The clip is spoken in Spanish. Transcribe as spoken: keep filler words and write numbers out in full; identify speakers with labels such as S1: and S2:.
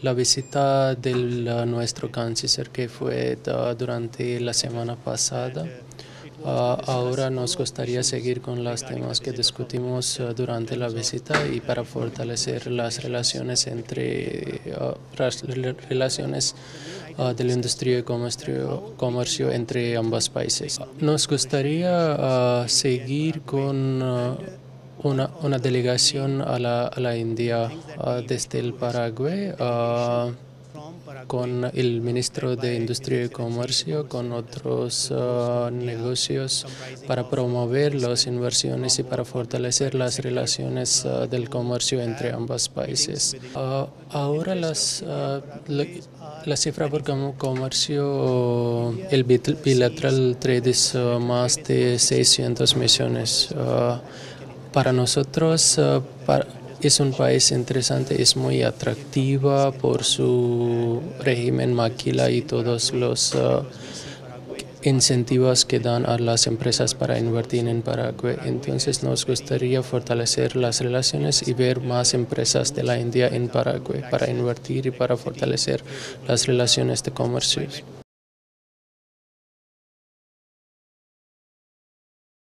S1: la visita de nuestro canciller que fue uh, durante la semana pasada. Uh, ahora nos gustaría seguir con los temas que discutimos uh, durante la visita y para fortalecer las relaciones entre uh, las relaciones uh, de la industria y comercio, comercio entre ambos países. Nos gustaría uh, seguir con uh, una, una delegación a la, a la India uh, desde el Paraguay. Uh, con el ministro de Industria y Comercio, con otros uh, negocios para promover las inversiones y para fortalecer las relaciones uh, del comercio entre ambos países. Uh, ahora las, uh, la, la cifra por comercio, el bilateral trade es uh, más de seiscientos millones. Uh, para nosotros, uh, para, es un país interesante, es muy atractiva por su régimen maquila y todos los uh, incentivos que dan a las empresas para invertir en Paraguay. Entonces nos gustaría fortalecer las relaciones y ver más empresas de la India en Paraguay para invertir y para fortalecer las relaciones de comercio.